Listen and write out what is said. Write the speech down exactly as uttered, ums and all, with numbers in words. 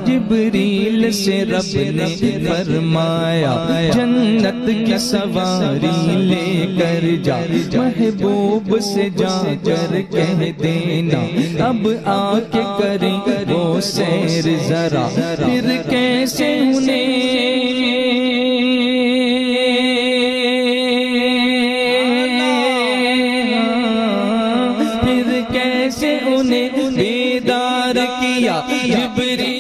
जिब्रील से रब ने फरमाया जन्नत की सवारी लेकर जा, महबूब से जाकर कह देना अब आके करें वो सैर जरा। फिर कैसे उन्हें फिर कैसे उन्हें बेदार किया जिब्रील